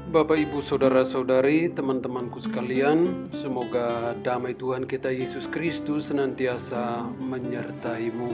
Bapak, Ibu, Saudara-saudari, teman-temanku sekalian, semoga damai Tuhan kita Yesus Kristus senantiasa menyertaimu.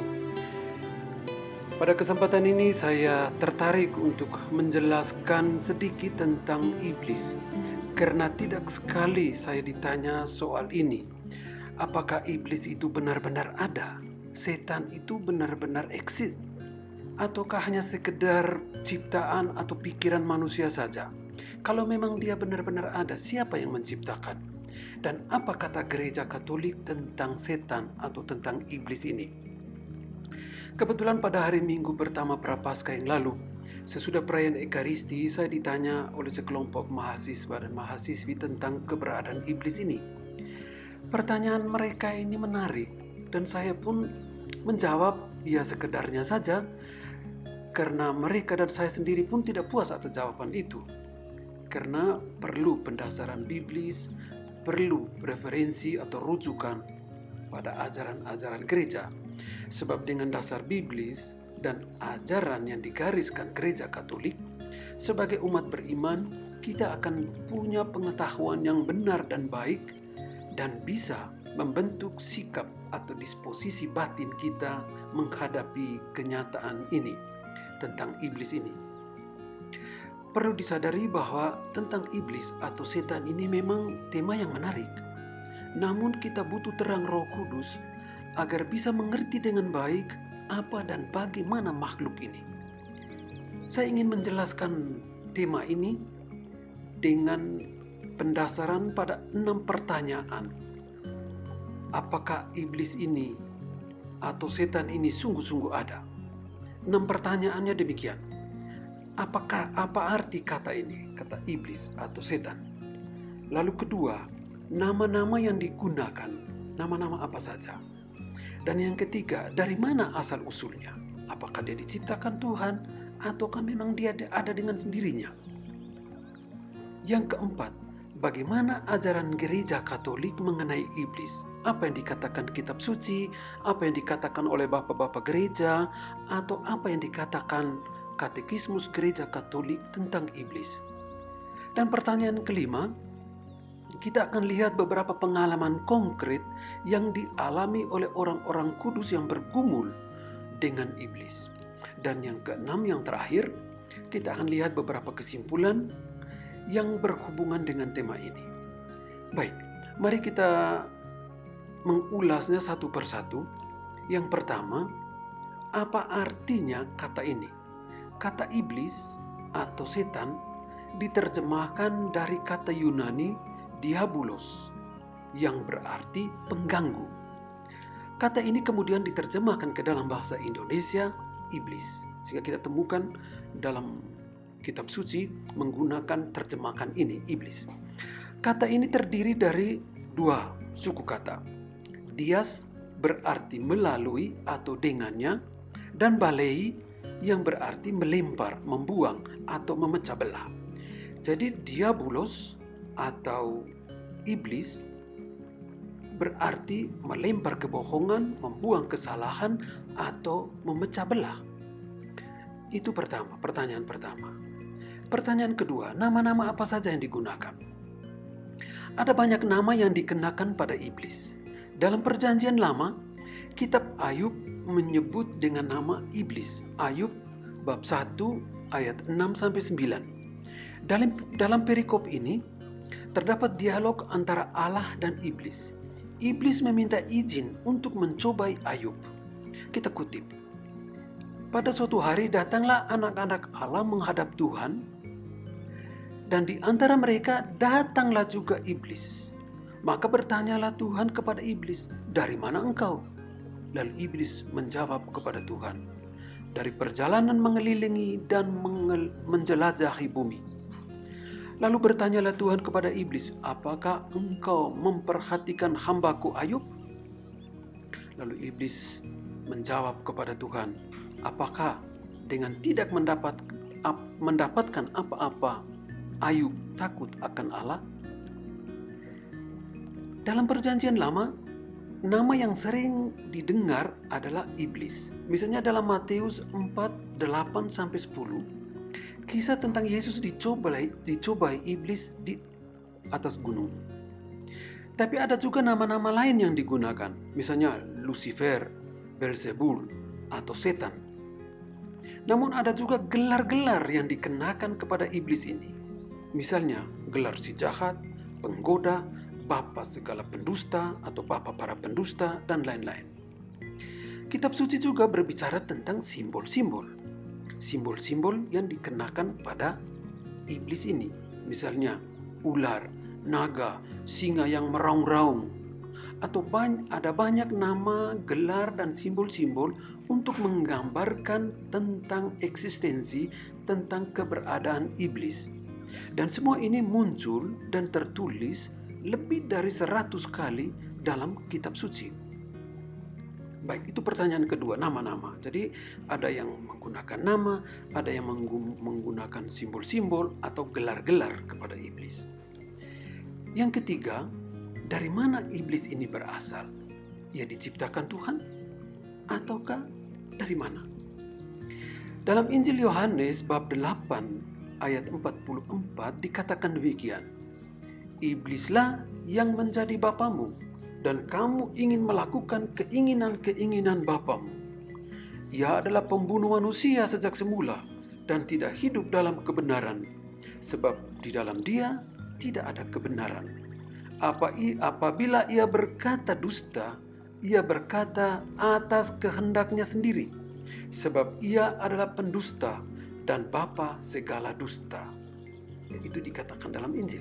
Pada kesempatan ini saya tertarik untuk menjelaskan sedikit tentang iblis, karena tidak sekali saya ditanya soal ini. Apakah iblis itu benar-benar ada? Setan itu benar-benar eksis? Ataukah hanya sekedar ciptaan atau pikiran manusia saja? Kalau memang dia benar-benar ada, siapa yang menciptakan? Dan apa kata gereja Katolik tentang setan atau tentang iblis ini? Kebetulan pada hari Minggu pertama Prapaskah yang lalu, sesudah perayaan Ekaristi, saya ditanya oleh sekelompok mahasiswa dan mahasiswi tentang keberadaan iblis ini. Pertanyaan mereka ini menarik, dan saya pun menjawab ya sekedarnya saja, karena mereka dan saya sendiri pun tidak puas atas jawaban itu. Karena perlu pendasaran biblis, perlu referensi atau rujukan pada ajaran-ajaran gereja. Sebab dengan dasar biblis dan ajaran yang digariskan gereja Katolik, sebagai umat beriman, kita akan punya pengetahuan yang benar dan baik dan bisa membentuk sikap atau disposisi batin kita menghadapi kenyataan ini tentang iblis ini. Perlu disadari bahwa tentang iblis atau setan ini memang tema yang menarik. Namun kita butuh terang Roh Kudus agar bisa mengerti dengan baik apa dan bagaimana makhluk ini. Saya ingin menjelaskan tema ini dengan pendasaran pada 6 pertanyaan. Apakah iblis ini atau setan ini sungguh-sungguh ada? 6 pertanyaannya demikian. Apa arti kata ini, kata iblis atau setan? Lalu kedua, nama-nama yang digunakan, nama-nama apa saja? Dan yang ketiga, dari mana asal usulnya? Apakah dia diciptakan Tuhan ataukah memang dia ada dengan sendirinya? Yang keempat, bagaimana ajaran gereja Katolik mengenai iblis? Apa yang dikatakan kitab suci, apa yang dikatakan oleh bapak-bapak gereja, atau apa yang dikatakan Katekismus Gereja Katolik tentang iblis. Dan pertanyaan kelima, kita akan lihat beberapa pengalaman konkret yang dialami oleh orang-orang kudus yang bergumul dengan iblis. Dan yang keenam, yang terakhir, kita akan lihat beberapa kesimpulan yang berhubungan dengan tema ini. Baik, mari kita mengulasnya satu persatu. Yang pertama, apa artinya kata ini? Kata iblis atau setan diterjemahkan dari kata Yunani diabolos yang berarti pengganggu. Kata ini kemudian diterjemahkan ke dalam bahasa Indonesia iblis. Sehingga kita temukan dalam kitab suci menggunakan terjemahan ini iblis. Kata ini terdiri dari 2 suku kata. Dias berarti melalui atau dengannya, dan balei yang berarti melempar, membuang, atau memecah belah. Jadi diabolos atau iblis berarti melempar kebohongan, membuang kesalahan, atau memecah belah. Itu pertama, pertanyaan pertama. Pertanyaan kedua, nama-nama apa saja yang digunakan? Ada banyak nama yang dikenakan pada iblis. Dalam Perjanjian Lama, kitab Ayub menyebut dengan nama iblis. Ayub bab 1 ayat 6-9. Dalam perikop ini terdapat dialog antara Allah dan iblis. Iblis meminta izin untuk mencobai Ayub. Kita kutip. Pada suatu hari datanglah anak-anak Allah menghadap Tuhan, dan di antara mereka datanglah juga iblis. Maka bertanyalah Tuhan kepada iblis, "Dari mana engkau?" Lalu iblis menjawab kepada Tuhan, "Dari perjalanan mengelilingi dan menjelajahi bumi." Lalu bertanyalah Tuhan kepada iblis, "Apakah engkau memperhatikan hambaku Ayub?" Lalu iblis menjawab kepada Tuhan, "Apakah dengan tidak mendapatkan apa-apa Ayub takut akan Allah?" Dalam Perjanjian Lama, nama yang sering didengar adalah iblis. Misalnya dalam Matius 4, 8-10, kisah tentang Yesus dicobai iblis di atas gunung. Tapi ada juga nama-nama lain yang digunakan, misalnya Lucifer, Beelzebul, atau setan. Namun ada juga gelar-gelar yang dikenakan kepada iblis ini. Misalnya gelar si jahat, penggoda, bapa segala pendusta atau bapa para pendusta, dan lain-lain. Kitab suci juga berbicara tentang simbol-simbol. Simbol-simbol yang dikenakan pada iblis ini. Misalnya ular, naga, singa yang meraung-raung. Atau ada banyak nama, gelar, dan simbol-simbol untuk menggambarkan tentang eksistensi, tentang keberadaan iblis. Dan semua ini muncul dan tertulis lebih dari 100 kali dalam kitab suci. Baik, itu pertanyaan kedua, nama-nama. Jadi ada yang menggunakan nama, ada yang menggunakan simbol-simbol atau gelar-gelar kepada iblis. Yang ketiga, dari mana iblis ini berasal? Ia diciptakan Tuhan? Ataukah dari mana? Dalam Injil Yohanes bab 8 ayat 44 dikatakan demikian. Iblislah yang menjadi bapamu, dan kamu ingin melakukan keinginan-keinginan bapamu. Ia adalah pembunuh manusia sejak semula dan tidak hidup dalam kebenaran, sebab di dalam dia tidak ada kebenaran. Apabila ia berkata dusta, ia berkata atas kehendaknya sendiri, sebab ia adalah pendusta dan bapa segala dusta. Itu dikatakan dalam Injil.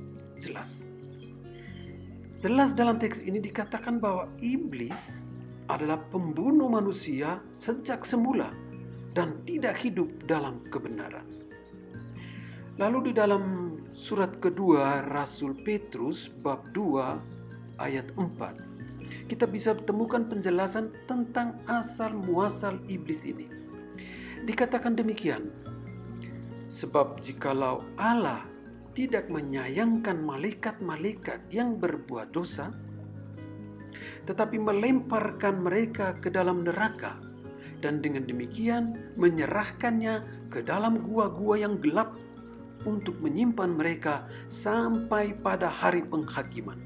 Jelas dalam teks ini dikatakan bahwa iblis adalah pembunuh manusia sejak semula dan tidak hidup dalam kebenaran. Lalu di dalam surat kedua Rasul Petrus bab 2 ayat 4 kita bisa temukan penjelasan tentang asal muasal iblis ini. Dikatakan demikian, sebab jikalau Allah tidak menyayangkan malaikat-malaikat yang berbuat dosa, tetapi melemparkan mereka ke dalam neraka, dan dengan demikian menyerahkannya ke dalam gua-gua yang gelap untuk menyimpan mereka sampai pada hari penghakiman.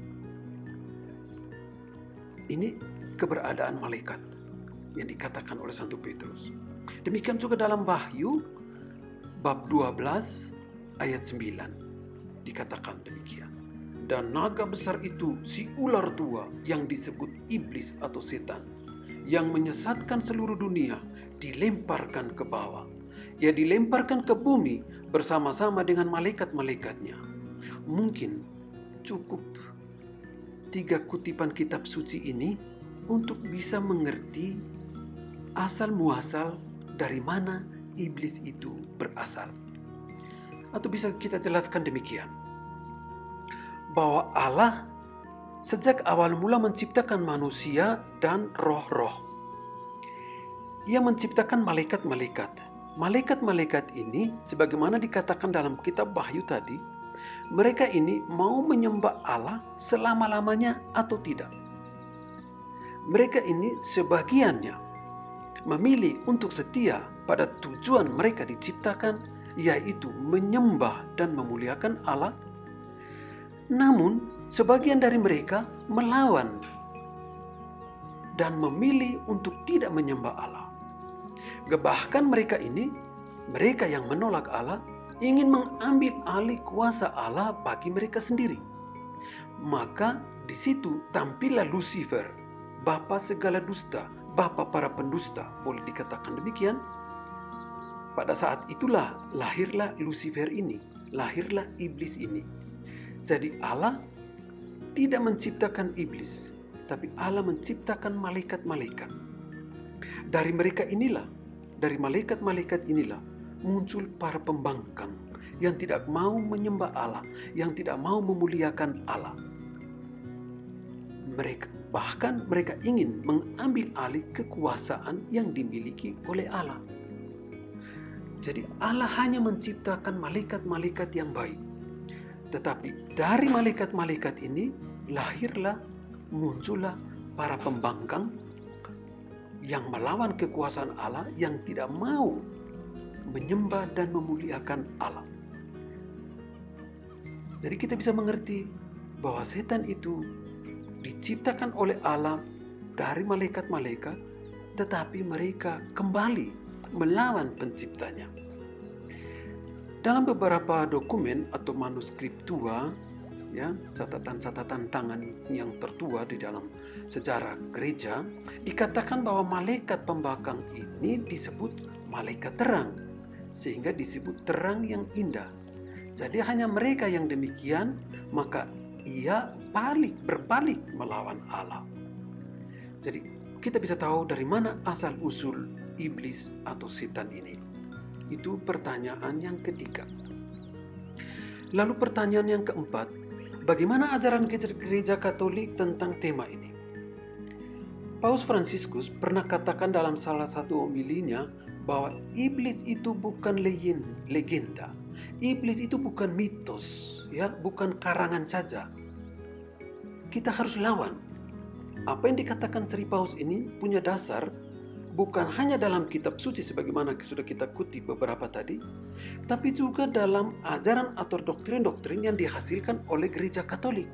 Ini keberadaan malaikat yang dikatakan oleh Santo Petrus. Demikian juga dalam Wahyu bab 12 ayat 9 dikatakan demikian. Dan naga besar itu, si ular tua yang disebut iblis atau setan, yang menyesatkan seluruh dunia, dilemparkan ke bawah. Ia dilemparkan ke bumi bersama-sama dengan malaikat-malaikatnya. Mungkin cukup 3 kutipan kitab suci ini untuk bisa mengerti asal muasal dari mana iblis itu berasal. Atau bisa kita jelaskan demikian, bahwa Allah sejak awal mula menciptakan manusia dan roh-roh. Ia menciptakan malaikat-malaikat. Malaikat-malaikat ini, sebagaimana dikatakan dalam kitab Wahyu tadi, mereka ini mau menyembah Allah selama-lamanya atau tidak. Mereka ini sebagiannya memilih untuk setia pada tujuan mereka diciptakan, yaitu menyembah dan memuliakan Allah. Namun, sebagian dari mereka melawan dan memilih untuk tidak menyembah Allah. Bahkan mereka yang menolak Allah, ingin mengambil alih kuasa Allah bagi mereka sendiri. Maka di situ tampillah Lucifer, bapa segala dusta, bapa para pendusta, boleh dikatakan demikian. Pada saat itulah lahirlah Lucifer ini, lahirlah iblis ini. Jadi Allah tidak menciptakan iblis, tapi Allah menciptakan malaikat-malaikat. Dari mereka inilah, dari malaikat-malaikat inilah muncul para pembangkang yang tidak mau menyembah Allah, yang tidak mau memuliakan Allah. Bahkan mereka ingin mengambil alih kekuasaan yang dimiliki oleh Allah. Jadi Allah hanya menciptakan malaikat-malaikat yang baik. Tetapi dari malaikat-malaikat ini muncullah para pembangkang yang melawan kekuasaan Allah, yang tidak mau menyembah dan memuliakan Allah. Jadi kita bisa mengerti bahwa setan itu diciptakan oleh Allah dari malaikat-malaikat, tetapi mereka kembali melawan penciptanya. Dalam beberapa dokumen atau manuskrip tua, ya, catatan-catatan tangan yang tertua di dalam sejarah gereja, dikatakan bahwa malaikat pembangkang ini disebut malaikat terang, sehingga disebut terang yang indah. Jadi hanya mereka yang demikian, maka ia berbalik melawan Allah. Jadi kita bisa tahu dari mana asal usul iblis atau setan ini. Itu pertanyaan yang ketiga. Lalu pertanyaan yang keempat, bagaimana ajaran gereja Katolik tentang tema ini? Paus Fransiskus pernah katakan dalam salah satu homilinya bahwa iblis itu bukan legenda. Iblis itu bukan mitos, ya, bukan karangan saja. Kita harus lawan. Apa yang dikatakan Sri Paus ini punya dasar bukan hanya dalam kitab suci sebagaimana sudah kita kutip beberapa tadi, tapi juga dalam ajaran atau doktrin-doktrin yang dihasilkan oleh gereja Katolik.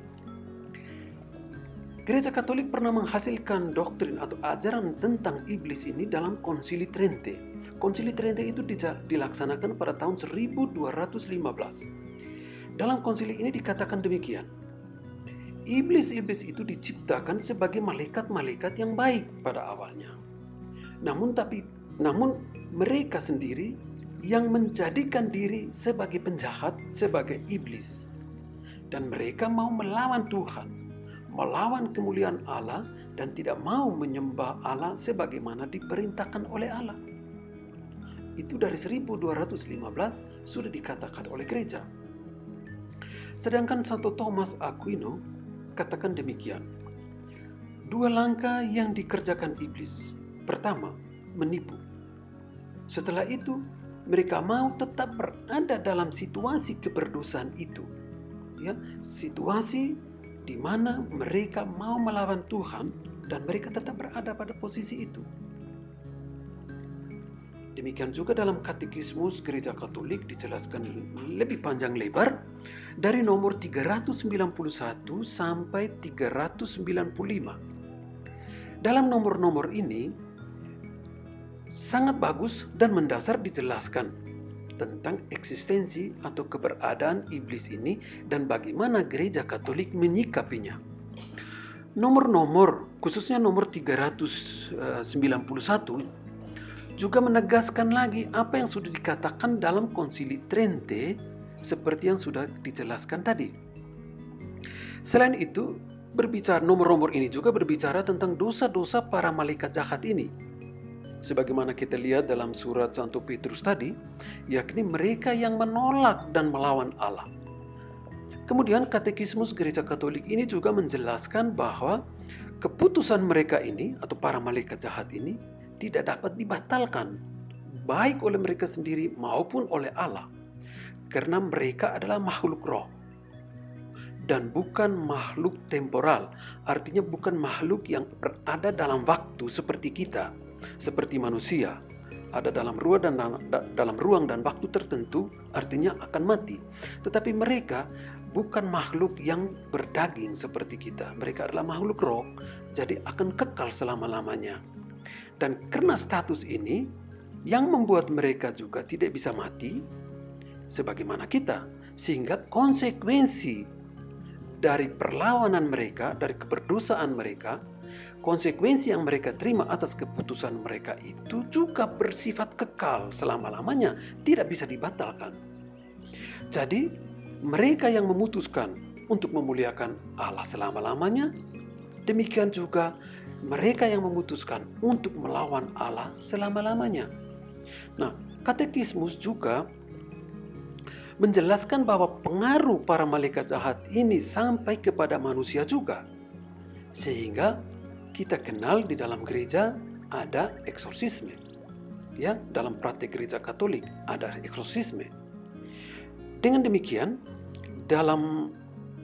Gereja Katolik pernah menghasilkan doktrin atau ajaran tentang iblis ini dalam Konsili Trente. Konsili Trente itu dilaksanakan pada tahun 1215. Dalam konsili ini dikatakan demikian. Iblis-iblis itu diciptakan sebagai malaikat-malaikat yang baik pada awalnya. Namun mereka sendiri yang menjadikan diri sebagai penjahat, sebagai iblis. Dan mereka mau melawan Tuhan, melawan kemuliaan Allah, dan tidak mau menyembah Allah sebagaimana diperintahkan oleh Allah. Itu dari 1215 sudah dikatakan oleh gereja. Sedangkan Santo Thomas Aquino katakan demikian. Dua langkah yang dikerjakan iblis. Pertama, menipu. Setelah itu, mereka mau tetap berada dalam situasi keberdosaan itu. Ya, situasi di mana mereka mau melawan Tuhan dan mereka tetap berada pada posisi itu. Demikian juga dalam Katekismus Gereja Katolik dijelaskan lebih panjang lebar dari nomor 391 sampai 395. Dalam nomor-nomor ini sangat bagus dan mendasar dijelaskan tentang eksistensi atau keberadaan iblis ini dan bagaimana Gereja Katolik menyikapinya. Nomor-nomor, khususnya nomor 391, juga menegaskan lagi apa yang sudah dikatakan dalam Konsili Trente seperti yang sudah dijelaskan tadi. Selain itu, nomor-nomor ini juga berbicara tentang dosa-dosa para malaikat jahat ini. Sebagaimana kita lihat dalam surat Santo Petrus tadi, yakni mereka yang menolak dan melawan Allah. Kemudian Katekismus Gereja Katolik ini juga menjelaskan bahwa keputusan mereka ini atau para malaikat jahat ini tidak dapat dibatalkan, baik oleh mereka sendiri maupun oleh Allah, karena mereka adalah makhluk roh dan bukan makhluk temporal, artinya bukan makhluk yang berada dalam waktu seperti kita, seperti manusia, ada dalam ruang dan waktu tertentu, artinya akan mati. Tetapi mereka bukan makhluk yang berdaging seperti kita, mereka adalah makhluk roh, jadi akan kekal selama-lamanya. Dan karena status ini yang membuat mereka juga tidak bisa mati sebagaimana kita, sehingga konsekuensi dari perlawanan mereka, dari keberdosaan mereka, konsekuensi yang mereka terima atas keputusan mereka itu juga bersifat kekal selama-lamanya, tidak bisa dibatalkan. Jadi mereka yang memutuskan untuk memuliakan Allah selama-lamanya, demikian juga mereka yang memutuskan untuk melawan Allah selama-lamanya. Nah, Katekismus juga menjelaskan bahwa pengaruh para malaikat jahat ini sampai kepada manusia juga. Sehingga kita kenal di dalam gereja ada eksorsisme. Ya, dalam praktek gereja Katolik ada eksorsisme. Dengan demikian, dalam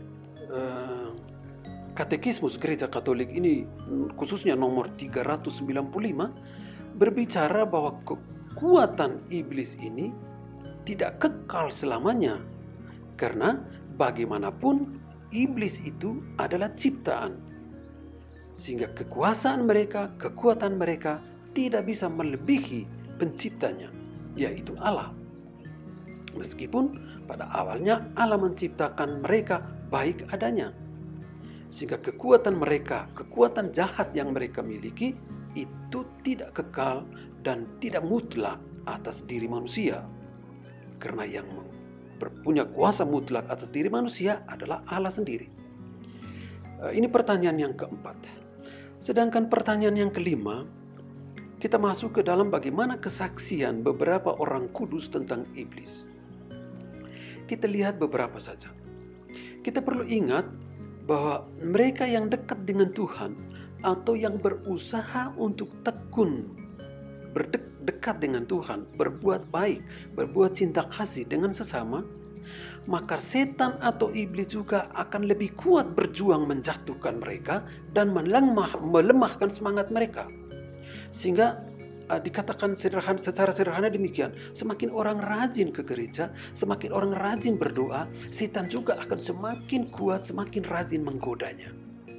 Katekismus Gereja Katolik ini khususnya nomor 395 berbicara bahwa kekuatan iblis ini tidak kekal selamanya. Karena bagaimanapun iblis itu adalah ciptaan. Sehingga kekuasaan mereka, kekuatan mereka tidak bisa melebihi penciptanya, yaitu Allah. Meskipun pada awalnya Allah menciptakan mereka baik adanya. Sehingga kekuatan mereka, kekuatan jahat yang mereka miliki itu tidak kekal dan tidak mutlak atas diri manusia. Karena yang berpunya kuasa mutlak atas diri manusia adalah Allah sendiri. Ini pertanyaan yang keempat. Sedangkan pertanyaan yang kelima, kita masuk ke dalam bagaimana kesaksian beberapa orang kudus tentang iblis. Kita lihat beberapa saja. Kita perlu ingat bahwa mereka yang dekat dengan Tuhan atau yang berusaha untuk tekun berdekat dengan Tuhan, berbuat baik, berbuat cinta kasih dengan sesama, maka setan atau iblis juga akan lebih kuat berjuang menjatuhkan mereka dan melemahkan semangat mereka. Sehingga dikatakan secara sederhana demikian, semakin orang rajin ke gereja, semakin orang rajin berdoa, setan juga akan semakin kuat, semakin rajin menggodanya.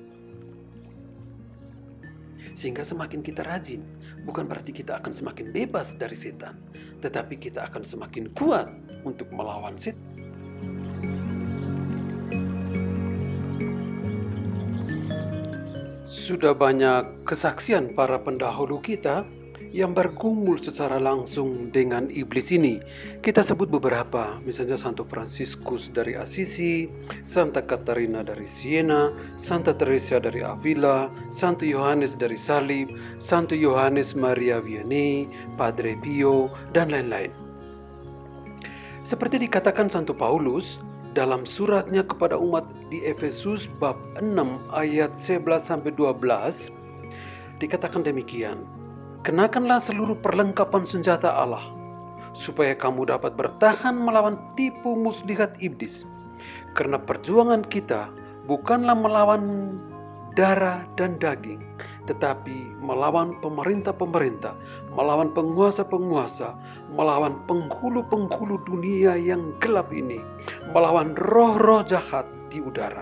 Sehingga semakin kita rajin, bukan berarti kita akan semakin bebas dari setan, tetapi kita akan semakin kuat untuk melawan setan. Sudah banyak kesaksian para pendahulu kita yang bergumul secara langsung dengan iblis ini. Kita sebut beberapa, misalnya Santo Fransiskus dari Assisi, Santa Katarina dari Siena, Santa Teresa dari Avila, Santo Yohanes dari Salib, Santo Yohanes Maria Vianney, Padre Pio, dan lain-lain. Seperti dikatakan Santo Paulus dalam suratnya kepada umat di Efesus bab 6 ayat 11-12, dikatakan demikian, kenakanlah seluruh perlengkapan senjata Allah, supaya kamu dapat bertahan melawan tipu muslihat iblis. Karena perjuangan kita bukanlah melawan darah dan daging, tetapi melawan pemerintah-pemerintah, melawan penguasa-penguasa, melawan penghulu-penghulu dunia yang gelap ini, melawan roh-roh jahat di udara.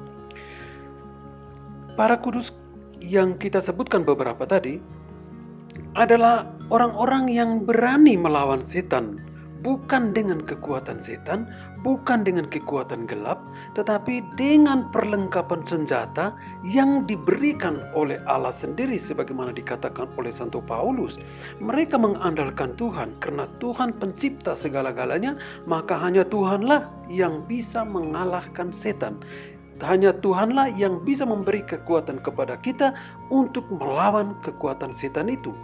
Para kudus yang kita sebutkan beberapa tadi adalah orang-orang yang berani melawan setan, bukan dengan kekuatan setan, bukan dengan kekuatan gelap, tetapi dengan perlengkapan senjata yang diberikan oleh Allah sendiri, sebagaimana dikatakan oleh Santo Paulus. Mereka mengandalkan Tuhan, karena Tuhan pencipta segala-galanya, maka hanya Tuhanlah yang bisa mengalahkan setan. Hanya Tuhanlah yang bisa memberi kekuatan kepada kita untuk melawan kekuatan setan itu.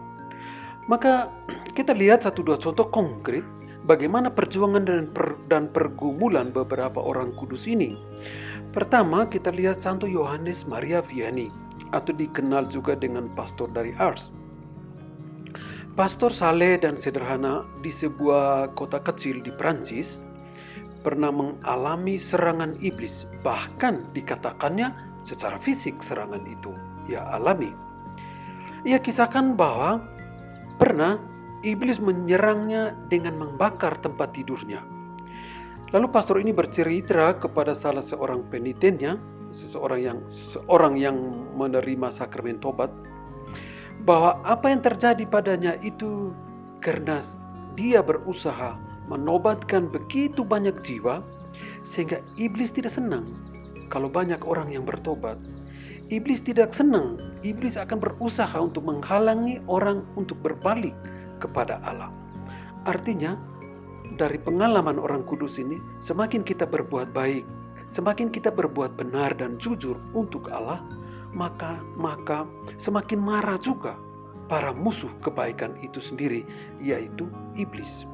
Maka kita lihat satu dua contoh konkret bagaimana perjuangan dan pergumulan beberapa orang kudus ini. Pertama, kita lihat Santo Yohanes Maria Vianney, atau dikenal juga dengan pastor dari Ars. Pastor saleh dan sederhana di sebuah kota kecil di Prancis, pernah mengalami serangan iblis. Bahkan dikatakannya secara fisik serangan itu ia alami. Ia kisahkan bahwa pernah iblis menyerangnya dengan membakar tempat tidurnya. Lalu pastor ini bercerita kepada salah seorang penitennya, seorang yang menerima sakramen tobat, bahwa apa yang terjadi padanya itu karena dia berusaha menobatkan begitu banyak jiwa, sehingga iblis tidak senang kalau banyak orang yang bertobat. Iblis tidak senang, iblis akan berusaha untuk menghalangi orang untuk berbalik kepada Allah. Artinya, dari pengalaman orang kudus ini, semakin kita berbuat baik, semakin kita berbuat benar dan jujur untuk Allah, maka semakin marah juga para musuh kebaikan itu sendiri, yaitu iblis.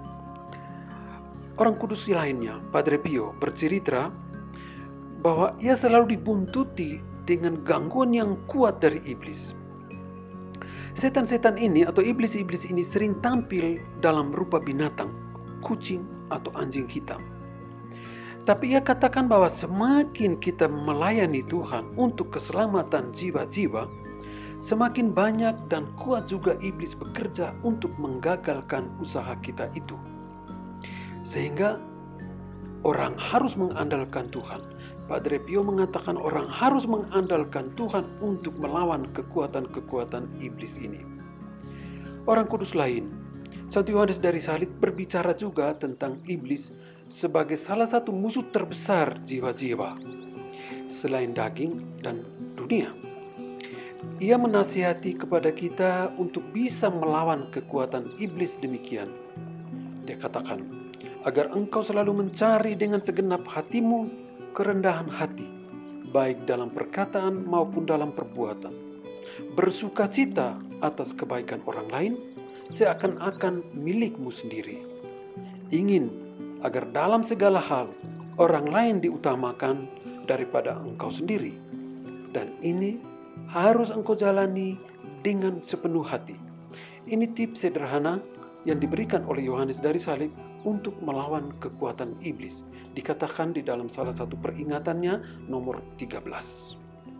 Orang kudus lainnya, Padre Pio, bercerita bahwa ia selalu dibuntuti dengan gangguan yang kuat dari iblis. Setan-setan ini atau iblis-iblis ini sering tampil dalam rupa binatang, kucing atau anjing hitam. Tapi ia katakan bahwa semakin kita melayani Tuhan untuk keselamatan jiwa-jiwa, semakin banyak dan kuat juga iblis bekerja untuk menggagalkan usaha kita itu. Sehingga orang harus mengandalkan Tuhan. Padre Pio mengatakan orang harus mengandalkan Tuhan untuk melawan kekuatan-kekuatan iblis ini. Orang kudus lain, Santo Yohanes dari Salib, berbicara juga tentang iblis sebagai salah satu musuh terbesar jiwa-jiwa selain daging dan dunia. Ia menasihati kepada kita untuk bisa melawan kekuatan iblis demikian. Dia katakan, agar engkau selalu mencari dengan segenap hatimu kerendahan hati, baik dalam perkataan maupun dalam perbuatan. Bersukacita atas kebaikan orang lain, seakan-akan milikmu sendiri. Ingin agar dalam segala hal orang lain diutamakan daripada engkau sendiri. Dan ini harus engkau jalani dengan sepenuh hati. Ini tips sederhana yang diberikan oleh Yohanes dari Salib untuk melawan kekuatan iblis. Dikatakan di dalam salah satu peringatannya nomor 13.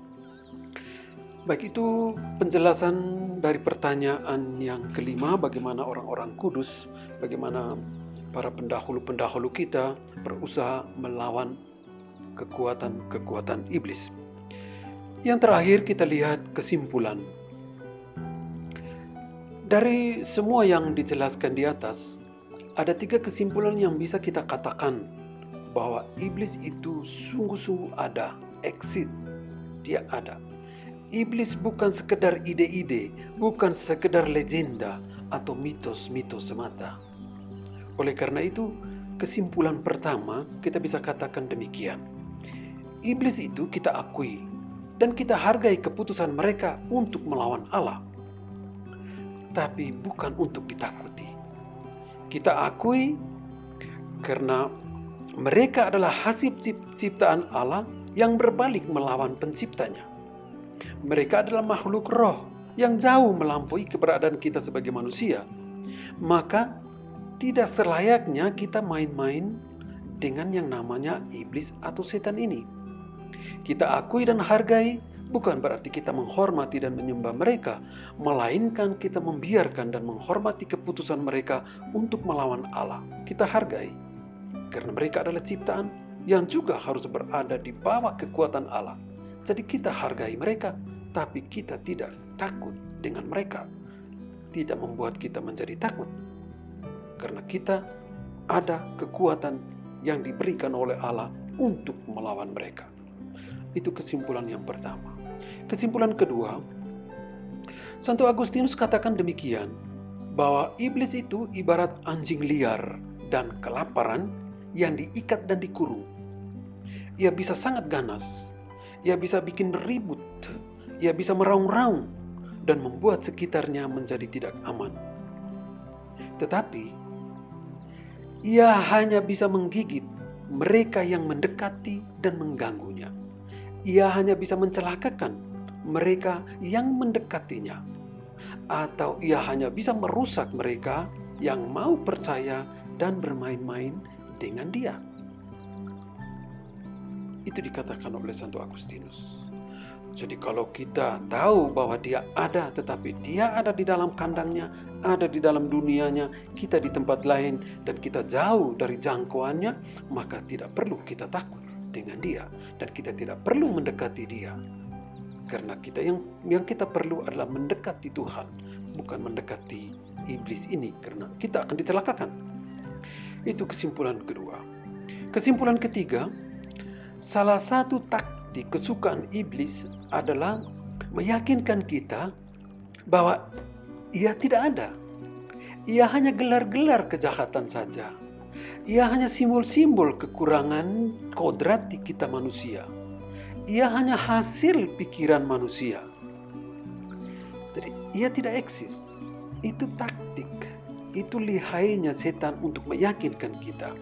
Baik, itu penjelasan dari pertanyaan yang kelima, bagaimana orang-orang kudus, bagaimana para pendahulu-pendahulu kita berusaha melawan kekuatan-kekuatan iblis. Yang terakhir kita lihat kesimpulan. Dari semua yang dijelaskan di atas, ada 3 kesimpulan yang bisa kita katakan bahwa iblis itu sungguh-sungguh ada, eksis, dia ada. Iblis bukan sekedar ide-ide, bukan sekedar legenda atau mitos-mitos semata. Oleh karena itu, kesimpulan pertama kita bisa katakan demikian. Iblis itu kita akui dan kita hargai keputusan mereka untuk melawan Allah. Tapi bukan untuk ditakuti. Kita akui karena mereka adalah hasil ciptaan Allah yang berbalik melawan penciptanya. Mereka adalah makhluk roh yang jauh melampaui keberadaan kita sebagai manusia. Maka tidak selayaknya kita main-main dengan yang namanya iblis atau setan ini. Kita akui dan hargai bukan berarti kita menghormati dan menyembah mereka, melainkan kita membiarkan dan menghormati keputusan mereka untuk melawan Allah. Kita hargai, karena mereka adalah ciptaan yang juga harus berada di bawah kekuatan Allah. Jadi kita hargai mereka, tapi kita tidak takut dengan mereka. Tidak membuat kita menjadi takut, karena kita ada kekuatan yang diberikan oleh Allah untuk melawan mereka. Itu kesimpulan yang pertama. Kesimpulan kedua, Santo Agustinus katakan demikian, bahwa iblis itu ibarat anjing liar dan kelaparan yang diikat dan dikurung. Ia bisa sangat ganas, ia bisa bikin ribut, ia bisa meraung-raung dan membuat sekitarnya menjadi tidak aman. Tetapi ia hanya bisa menggigit mereka yang mendekati dan mengganggunya. Ia hanya bisa mencelakakan mereka yang mendekatinya, atau ia hanya bisa merusak mereka yang mau percaya dan bermain-main dengan dia. Itu dikatakan oleh Santo Agustinus. Jadi kalau kita tahu bahwa dia ada, tetapi dia ada di dalam kandangnya, ada di dalam dunianya, kita di tempat lain, dan kita jauh dari jangkauannya, maka tidak perlu kita takut dengan dia, dan kita tidak perlu mendekati dia. Karena kita yang kita perlu adalah mendekati Tuhan, bukan mendekati iblis ini, karena kita akan dicelakakan. Itu kesimpulan kedua. Kesimpulan ketiga, salah satu taktik kesukaan iblis adalah meyakinkan kita bahwa ia tidak ada. Ia hanya gelar-gelar kejahatan saja. Ia hanya simbol-simbol kekurangan kodrat di kita manusia. Ia hanya hasil pikiran manusia. Jadi ia tidak eksis. Itu taktik. Itu lihainya setan untuk meyakinkan kita.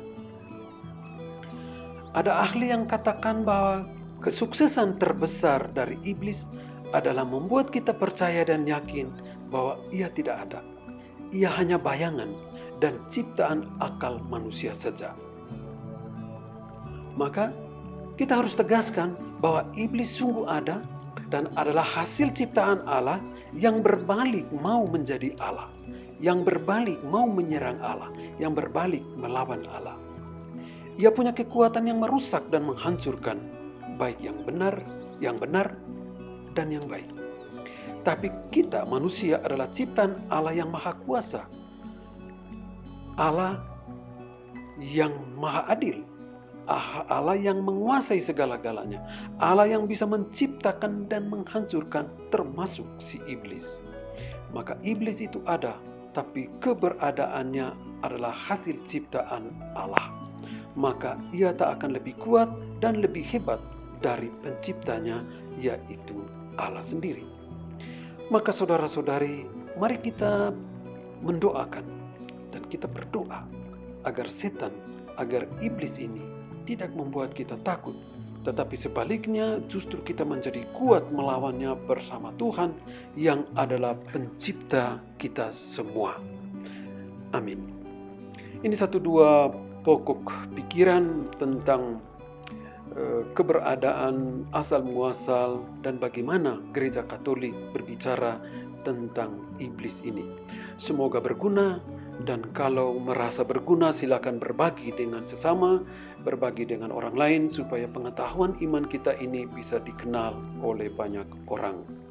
Ada ahli yang katakan bahwa kesuksesan terbesar dari iblis adalah membuat kita percaya dan yakin bahwa ia tidak ada. Ia hanya bayangan dan ciptaan akal manusia saja. Maka kita harus tegaskan bahwa iblis sungguh ada dan adalah hasil ciptaan Allah yang berbalik mau menjadi Allah, yang berbalik mau menyerang Allah, yang berbalik melawan Allah. Ia punya kekuatan yang merusak dan menghancurkan, baik yang benar, dan yang baik. Tapi kita manusia adalah ciptaan Allah yang maha kuasa, Allah yang maha adil, Allah yang menguasai segala-galanya, Allah yang bisa menciptakan dan menghancurkan termasuk si iblis. Maka iblis itu ada, tapi keberadaannya adalah hasil ciptaan Allah. Maka ia tak akan lebih kuat dan lebih hebat dari penciptanya, yaitu Allah sendiri. Maka saudara-saudari, mari kita mendoakan dan kita berdoa agar setan, agar iblis ini tidak membuat kita takut, tetapi sebaliknya justru kita menjadi kuat melawannya bersama Tuhan yang adalah pencipta kita semua. Amin. Ini 1-2 pokok pikiran tentang keberadaan asal muasal dan bagaimana gereja Katolik berbicara tentang iblis ini. Semoga berguna, dan kalau merasa berguna silakan berbagi dengan sesama, berbagi dengan orang lain supaya pengetahuan iman kita ini bisa dikenal oleh banyak orang.